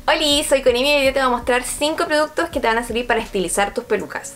Hola, soy Conimi y hoy te voy a mostrar 5 productos que te van a servir para estilizar tus pelucas.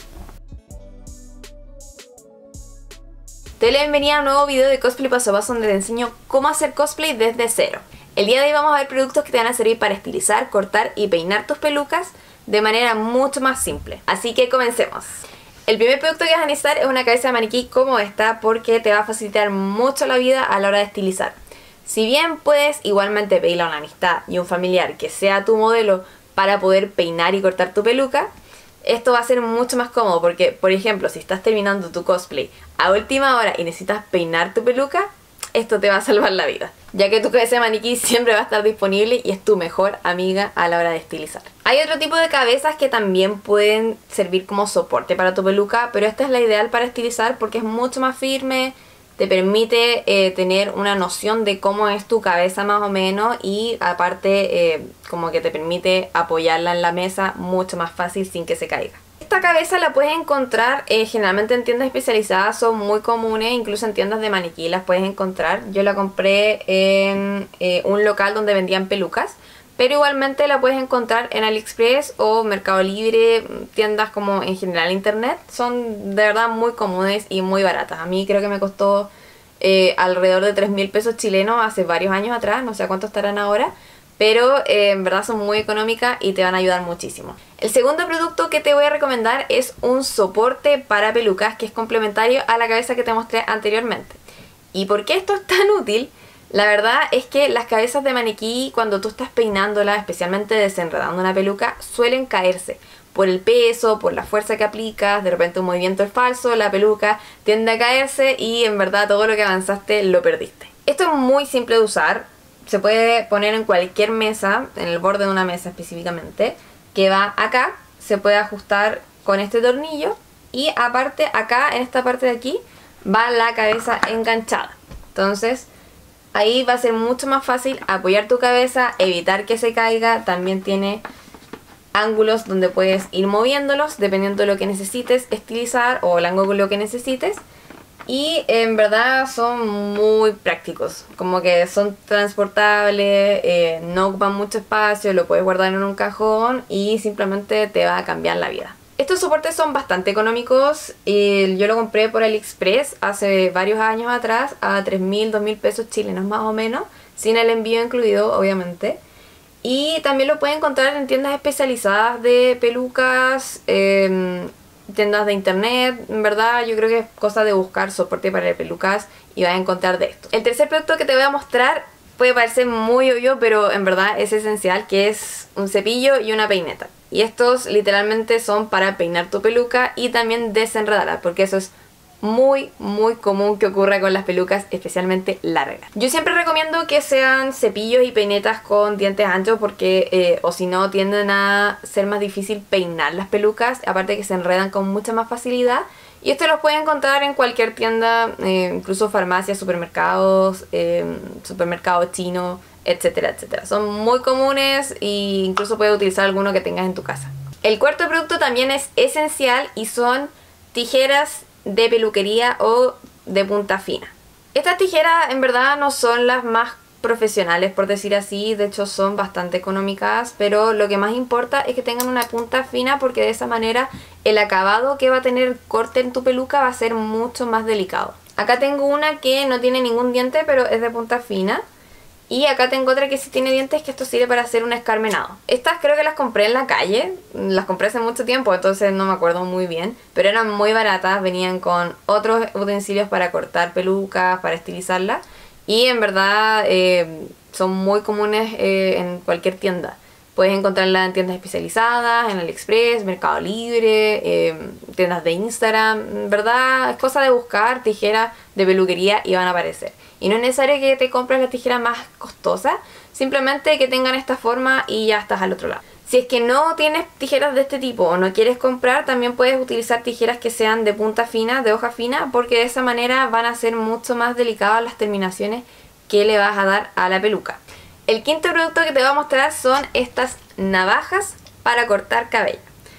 Te doy la bienvenida a un nuevo video de cosplay paso a paso donde te enseño cómo hacer cosplay desde cero. El día de hoy vamos a ver productos que te van a servir para estilizar, cortar y peinar tus pelucas de manera mucho más simple. Así que comencemos. El primer producto que vas a necesitar es una cabeza de maniquí como esta porque te va a facilitar mucho la vida a la hora de estilizar. Si bien puedes igualmente pedirle a una amistad y un familiar que sea tu modelo para poder peinar y cortar tu peluca, esto va a ser mucho más cómodo porque, por ejemplo, si estás terminando tu cosplay a última hora y necesitas peinar tu peluca, esto te va a salvar la vida, ya que tu cabeza de maniquí siempre va a estar disponible y es tu mejor amiga a la hora de estilizar. Hay otro tipo de cabezas que también pueden servir como soporte para tu peluca, pero esta es la ideal para estilizar porque es mucho más firme, te permite tener una noción de cómo es tu cabeza más o menos y aparte como que te permite apoyarla en la mesa mucho más fácil sin que se caiga. Esta cabeza la puedes encontrar generalmente en tiendas especializadas, son muy comunes, incluso en tiendas de maniquí las puedes encontrar. Yo la compré en un local donde vendían pelucas, pero igualmente la puedes encontrar en AliExpress o Mercado Libre, tiendas como en general internet. Son de verdad muy comunes y muy baratas. A mí creo que me costó alrededor de 3.000 pesos chilenos hace varios años atrás, no sé a cuánto estarán ahora. Pero en verdad son muy económicas y te van a ayudar muchísimo. El segundo producto que te voy a recomendar es un soporte para pelucas que es complementario a la cabeza que te mostré anteriormente. ¿Y por qué esto es tan útil? La verdad es que las cabezas de maniquí, cuando tú estás peinándola, especialmente desenredando una peluca, suelen caerse por el peso, por la fuerza que aplicas, de repente un movimiento es falso, la peluca tiende a caerse y en verdad todo lo que avanzaste lo perdiste. Esto es muy simple de usar. Se puede poner en cualquier mesa, en el borde de una mesa específicamente, que va acá, se puede ajustar con este tornillo y aparte acá, en esta parte de aquí, va la cabeza enganchada. Entonces, ahí va a ser mucho más fácil apoyar tu cabeza, evitar que se caiga. También tiene ángulos donde puedes ir moviéndolos dependiendo de lo que necesites estilizar o el ángulo que necesites. Y en verdad son muy prácticos, como que son transportables, no ocupan mucho espacio, lo puedes guardar en un cajón y simplemente te va a cambiar la vida. Estos soportes son bastante económicos, yo lo compré por AliExpress hace varios años atrás a 3.000, 2.000 pesos chilenos más o menos, sin el envío incluido obviamente. Y también lo pueden encontrar en tiendas especializadas de pelucas, tiendas de internet. En verdad yo creo que es cosa de buscar soporte para pelucas y vas a encontrar de esto. El tercer producto que te voy a mostrar puede parecer muy obvio, pero en verdad es esencial, que es un cepillo y una peineta. Y estos literalmente son para peinar tu peluca y también desenredarla, porque eso es muy común que ocurra con las pelucas, especialmente largas. Yo siempre recomiendo que sean cepillos y peinetas con dientes anchos porque o si no tienden a ser más difícil peinar las pelucas, aparte que se enredan con mucha más facilidad. Y esto los pueden encontrar en cualquier tienda, incluso farmacias, supermercados, supermercados chinos, etcétera, etcétera. Son muy comunes e incluso puedes utilizar alguno que tengas en tu casa. El cuarto producto también es esencial y son tijeras de peluquería o de punta fina. Estas tijeras en verdad no son las más profesionales, por decir así, de hecho son bastante económicas, pero lo que más importa es que tengan una punta fina porque de esa manera el acabado que va a tener el corte en tu peluca va a ser mucho más delicado. Acá tengo una que no tiene ningún diente pero es de punta fina. Y acá tengo otra que sí tiene dientes, que esto sirve para hacer un escarmenado. Estas creo que las compré en la calle, las compré hace mucho tiempo, entonces no me acuerdo muy bien. Pero eran muy baratas, venían con otros utensilios para cortar pelucas, para estilizarlas. Y en verdad son muy comunes en cualquier tienda. Puedes encontrarlas en tiendas especializadas, en AliExpress, Mercado Libre, tiendas de Instagram. En verdad es cosa de buscar tijeras de peluquería y van a aparecer. Y no es necesario que te compres la tijera más costosa, simplemente que tengan esta forma y ya estás al otro lado. Si es que no tienes tijeras de este tipo o no quieres comprar, también puedes utilizar tijeras que sean de punta fina, de hoja fina, porque de esa manera van a ser mucho más delicadas las terminaciones que le vas a dar a la peluca. El quinto producto que te voy a mostrar son estas navajas para cortar cabello.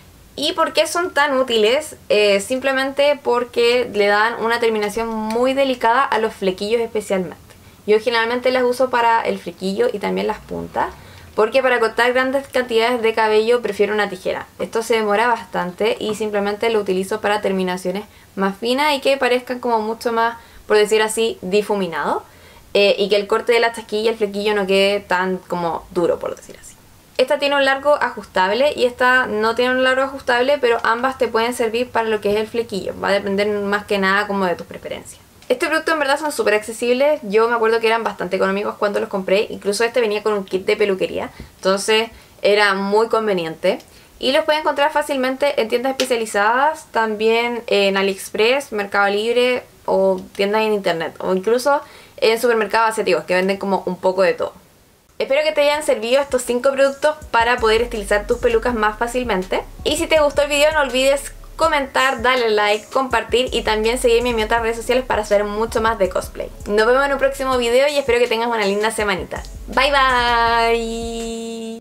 ¿Y por qué son tan útiles? Simplemente porque le dan una terminación muy delicada a los flequillos especialmente. Yo generalmente las uso para el flequillo y también las puntas, porque para cortar grandes cantidades de cabello prefiero una tijera. Esto se demora bastante y simplemente lo utilizo para terminaciones más finas y que parezcan como mucho más, por decir así, difuminado, y que el corte de la chasquilla, el flequillo, no quede tan como duro, por decir así. Esta tiene un largo ajustable y esta no tiene un largo ajustable, pero ambas te pueden servir para lo que es el flequillo. Va a depender más que nada como de tus preferencias. Este producto en verdad son súper accesibles. Yo me acuerdo que eran bastante económicos cuando los compré. Incluso este venía con un kit de peluquería, entonces era muy conveniente. Y los pueden encontrar fácilmente en tiendas especializadas, también en AliExpress, Mercado Libre o tiendas en internet, o incluso en supermercados asiáticos que venden como un poco de todo. Espero que te hayan servido estos 5 productos para poder estilizar tus pelucas más fácilmente. Y si te gustó el video, no olvides comentar, darle like, compartir y también seguirme en mis otras redes sociales para saber mucho más de cosplay. Nos vemos en un próximo video y espero que tengas una linda semanita. Bye bye.